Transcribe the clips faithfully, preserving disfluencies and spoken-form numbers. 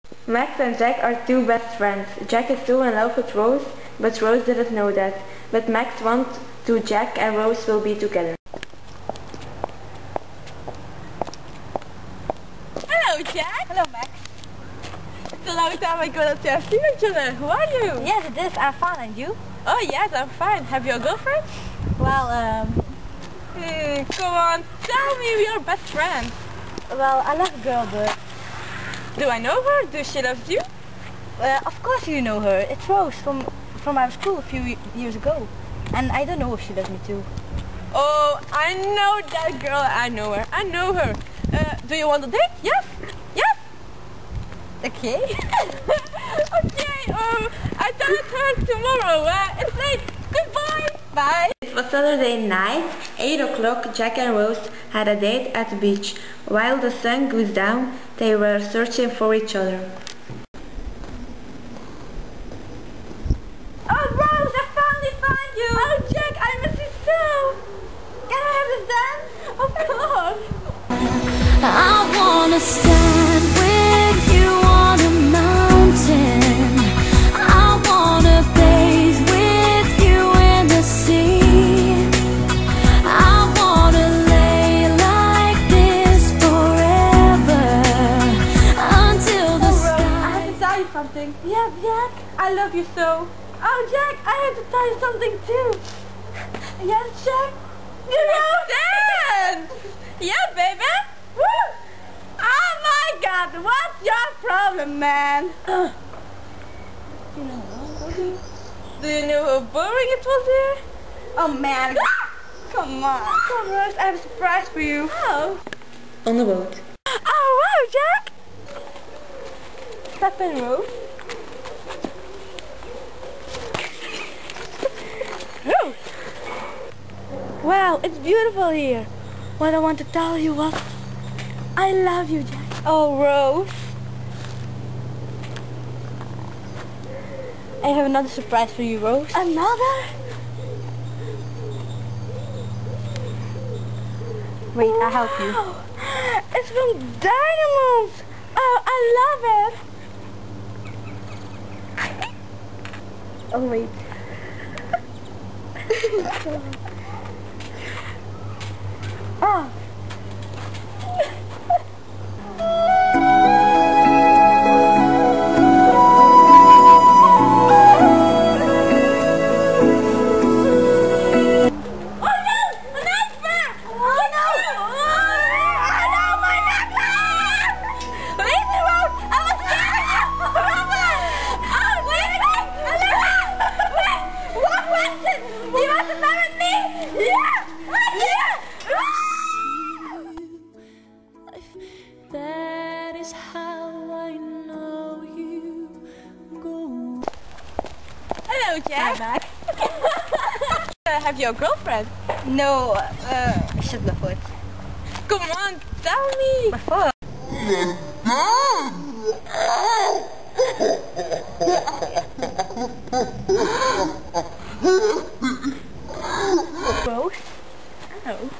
Max and Jack are two best friends. Jack is so in love with Rose, but Rose didn't know that. But Max wants to Jack and Rose will be together. Hello Jack! Hello Max. It's a long time ago that we have seen each other. Who are you? Yes it is, I'm fine, and you? Oh yes, I'm fine. Have you a girlfriend? Well, um... Hmm, come on, tell me we are best friends. Well, I love a girl, but... Do I know her? Do she love you? Uh, of course you know her. It's Rose from, from our school a few years ago. And I don't know if she loves me too. Oh, I know that girl. I know her. I know her. Uh, do you want a date? Yes? Yes? Okay. Okay, um, I thought her tomorrow. Uh, it's late. Goodbye. Bye. It was Saturday night, eight o'clock. Jack and Rose had a date at the beach. While the sun goes down, they were searching for each other. Oh, Rose, I finally found you. Oh, Jack, I miss you so. Can I have this dance? Of course. I wanna stand with you on a mountain. I wanna bathe with you in the sea. I wanna lay like this forever until the Oh, Rose, sky. I have to tell you something. Yeah, Jack, I love you so. Oh, Jack, I have to tell you something too. Yes, Jack. You know dance. Yeah, baby. Woo! Oh my God, what's your problem, man? Uh. You know what? Do you know how boring it was here? Oh man, come on. Come Rose, I have a surprise for you. Oh. On the boat. Oh wow, Jack. Step in, Rose. Rose. Wow, it's beautiful here. What I want to tell you was, I love you, Jack. Oh, Rose. I have another surprise for you, Rose. Another? Wait, I'll help you. Wow. It's from Dynamos. Oh, I love it. Oh, wait. Oh. That is how I know you go. Hello, Jack. Hi, Max. uh, have you a girlfriend? No, uh, shut my foot. Come on, tell me. My foot. Rose? Oh.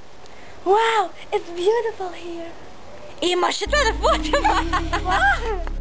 Wow, it's beautiful here. Emma, shut my foot. Wow.